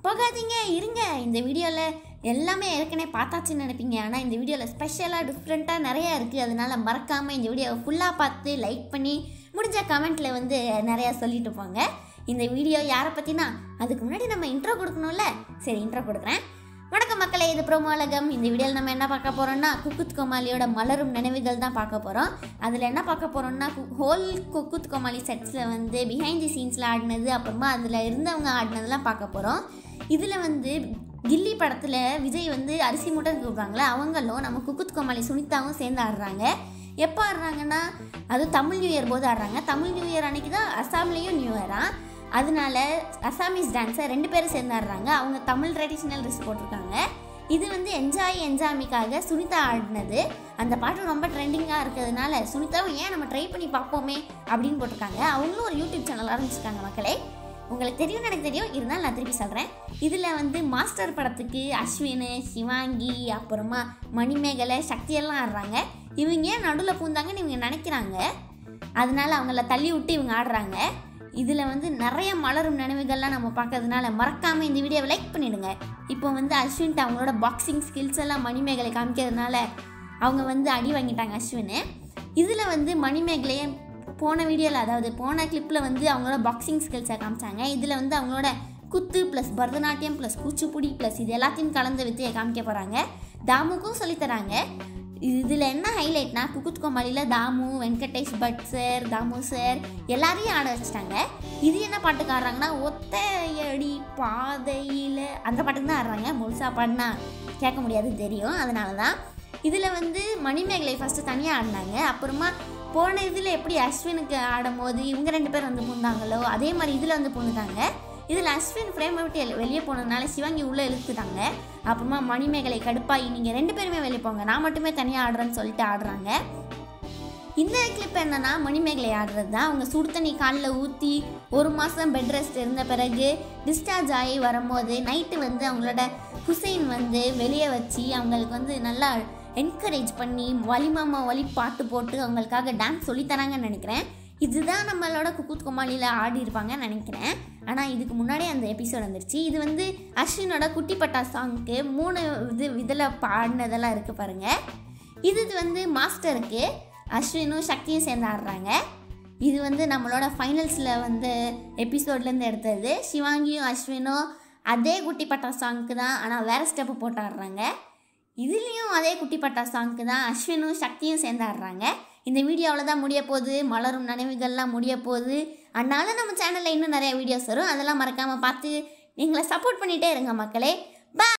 போகாதீங்க இருங்க. இந்த வீடியோவில் எல்லாமே ஏற்கனவே பார்த்தாச்சுன்னு நினைப்பீங்க. ஆனால் இந்த வீடியோவில் ஸ்பெஷலாக டிஃப்ரெண்ட்டாக நிறையா இருக்குது. அதனால் மறக்காமல் இந்த வீடியோவை ஃபுல்லாக பார்த்து லைக் பண்ணி முடிஞ்ச கமெண்ட்டில் வந்து நிறையா சொல்லிட்டு போங்க. இந்த வீடியோ யாரை பற்றினா அதுக்கு முன்னாடி நம்ம இன்ட்ரோ கொடுக்கணும்ல. சரி, இன்ட்ரோ கொடுக்குறேன். வணக்கம் மக்களே, இது ப்ரோமோலகம். இந்த வீடியோவில் நம்ம என்ன பார்க்க போகிறோம்னா குக்குத் கோமாளியோட மலரும் நினைவுகள் தான் பார்க்க போகிறோம். அதில் என்ன பார்க்க போகிறோம்னா ஹோல் குக்குத் கோமாளி செட்ஸில் வந்து பிஹைண்ட் தி சீன்ஸில் ஆடினது, அப்புறமா அதில் இருந்தவங்க ஆடினதெல்லாம் பார்க்க போகிறோம். இதில் வந்து கில்லி படத்தில் விஜய் வந்து அரிசி மூட்டை கூப்பிடுவாங்களே, அவங்களும் நம்ம குக்குத் கோமாளி சுனிதாவும் சேர்ந்து ஆடுறாங்க. எப்போ ஆடுறாங்கன்னா அது தமிழ் நியூ இயர் போது ஆடுறாங்க. தமிழ் நியூ இயர் அன்றைக்கி தான் அசாம்லேயும் நியூ இயராக, அதனால அசாமீஸ் டான்ஸை 2 பேரும் சேர்ந்து ஆடுறாங்க. அவங்க தமிழ் ட்ரெடிஷ்னல் ட்ரெஸ் போட்டிருக்காங்க. இது வந்து என்ஜாய்மிக்காக சுனிதா ஆடினது. அந்த பாட்டு ரொம்ப ட்ரெண்டிங்காக இருக்கிறதுனால சுனிதாவும் ஏன் நம்ம ட்ரை பண்ணி பார்ப்போமே அப்படின்னு போட்டிருக்காங்க. அவங்களும் ஒரு யூடியூப் சேனல் ஆரம்பிச்சிருக்காங்க. மக்களே, உங்களுக்கு தெரியும், எனக்கு தெரியும், இருந்தாலும் நான் திருப்பி சொல்கிறேன். இதில் வந்து மாஸ்டர் படத்துக்கு அஸ்வின், சிவாங்கி, அப்புறமா மணிமேகலை, சக்தியெல்லாம் ஆடுறாங்க. இவங்க ஏன் நடுவில் பூந்தாங்கன்னு இவங்க நினைக்கிறாங்க. அதனால அவங்கள தள்ளி விட்டு இவங்க ஆடுறாங்க. இதில் வந்து நிறைய மலரும் நினைவுகள்லாம் நம்ம பார்க்கறதுனால மறக்காமல் இந்த வீடியோவை லைக் பண்ணிவிடுங்க. இப்போ வந்து அஸ்வின்ட்டு அவங்களோட பாக்ஸிங் ஸ்கில்ஸ் எல்லாம் மணிமேகலை காமிக்கிறதுனால அவங்க வந்து அடி வாங்கிட்டாங்க அஸ்வின். இதில் வந்து மணிமேகலையை போன வீடியோவில், அதாவது போன கிளிப்பில் வந்து அவங்களோட பாக்ஸிங் ஸ்கில்ஸை காமிச்சாங்க. இதில் வந்து அவங்களோட குத்து plus Bharatanatyam plus Kuchipudi plus இது எல்லாத்தையும் கலந்த வித்தையை காமிக்க போகிறாங்க. தாமுக்கும் சொல்லித்தராங்க. இதில் என்ன ஹைலைட்னா குக்குத் கோமாளியில் தாமு, வெங்கடேஷ் பட் சார், தாமு சார் எல்லாரையும் ஆட வச்சுட்டாங்க. இது என்ன பாட்டுக்கு ஆடுறாங்கன்னா ஒத்தையடி பாதையில் அந்த பாட்டுக்கு தான் ஆடுறாங்க. முழுசாக பாடினா கேட்க முடியாது தெரியும், அதனால தான். இதில் வந்து மணிமேகலை ஃபஸ்ட்டு தனியாக ஆடினாங்க. அப்புறமா போன இதில் எப்படி அஸ்வினுக்கு ஆடும் போது இவங்க 2 பேர் வந்து பூந்தாங்களோ அதே மாதிரி இதில் வந்து பூந்துட்டாங்க. இதில் அஸ்வின் ஃப்ரேமை விட்டு வெளியே போனதுனால சிவாங்கி உள்ளே இழுத்துட்டாங்க. அப்புறமா மணிமேகலை கடுப்பாகி நீங்கள் 2 பேருமே வெளியே போங்க, நான் மட்டுமே தனியாக ஆடுறேன்னு சொல்லிட்டு ஆடுறாங்க. இந்த கிளிப் என்னன்னா மணிமேகலை ஆடுறது தான். அவங்க சுடு தண்ணி காலில் ஊற்றி 1 மாதம் பெட் ரெஸ்ட் இருந்த பிறகு டிஸ்சார்ஜ் ஆகி வரும்போது நைட்டு வந்து அவங்களோட ஹுசைன் வந்து வெளியே வச்சு அவங்களுக்கு வந்து நல்லா என்கரேஜ் பண்ணி வலிமாமா வலி பாட்டு போட்டு அவங்களுக்காக டான்ஸ் சொல்லித்தராங்கன்னு நினைக்கிறேன். இதுதான் நம்மளோட குக்குத் கோமாளியில் ஆடி இருப்பாங்கன்னு நினைக்கிறேன். ஆனால் இதுக்கு முன்னாடியே அந்த எபிசோட் வந்துருச்சு. இது வந்து அஸ்வினோட குட்டிப்பட்டா சாங்க்கு 3 இதில் பாடினதெல்லாம் இருக்குது பாருங்கள். இது வந்து மாஸ்டருக்கு அஸ்வினும் சக்தியும் சேர்ந்து ஆடுறாங்க. இது வந்து நம்மளோட ஃபைனல்ஸில் வந்து எபிசோட்லேருந்து எடுத்தது. சிவாங்கியும் அஸ்வினும் அதே குட்டிப்பட்டா சாங்க்கு தான், ஆனால் வேறு ஸ்டெப்பு போட்டு ஆடுறாங்க. இதுலேயும் அதே குட்டிப்பட்டா சாங்க்கு தான் அஸ்வினும் சக்தியும் சேர்ந்து ஆடுறாங்க. இந்த வீடியோவில் தான் முடிய போகுது. மலரும் நினைவுகள்லாம் முடிய போகுது. அதனால நம்ம சேனலில் இன்னும் நிறைய வீடியோஸ் வரும். அதெல்லாம் மறக்காமல் பார்த்து எங்களை சப்போர்ட் பண்ணிகிட்டே இருங்க மக்களே.